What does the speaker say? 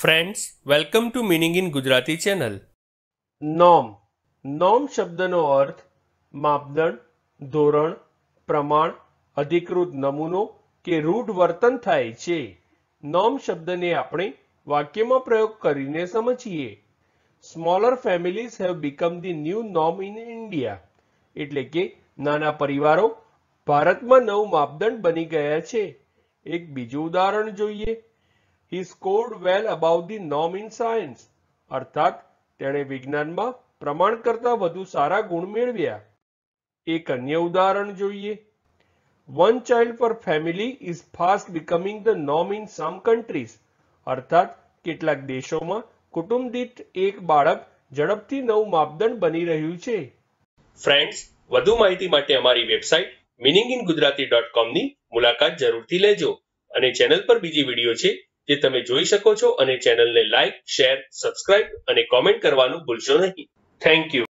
Friends, welcome to meaning in Gujarati channel. નોમ શબ્દનો અર્થ માપદંડ, ધોરણ, પ્રમાણ, અધિકૃત નમૂનો કે રૂઢ વર્તન થાય છે. નોમ શબ્દને આપણે વાક્યમાં પ્રયોગ કરીને સમજીએ. Smaller families have become the new norm in India. એટલે કે નાના પરિવારો ભારતમાં નવું માપદંડ બની ગયા છે. એક બીજું ઉદાહરણ જોઈએ. He scored well above the norm in science. અર્થાત તેણે વિજ્ઞાનમાં પ્રમાણ કરતાં વધુ સારા ગુણ મેળવ્યા. એક અન્ય ઉદાહરણ જોઈએ. One child per family is fast becoming the norm in some countries. અર્થાત કેટલાક દેશોમાં કુટુંબ દીઠ એક બાળક ઝડપથી નવું માપદંડ બની રહ્યું છે. ફ્રેન્ડ્સ, વધુ માહિતી માટે અમારી વેબસાઇટ meaninginggujarati.com ની મુલાકાત જરૂરથી લેજો. અને ચેનલ પર બીજી વિડીયો છે જે તમે જોઈ શકો છો, અને ચેનલને લાઇક, શેર, સબસ્ક્રાઇબ અને કોમેન્ટ કરવાનું ભૂલશો નહીં. Thank you.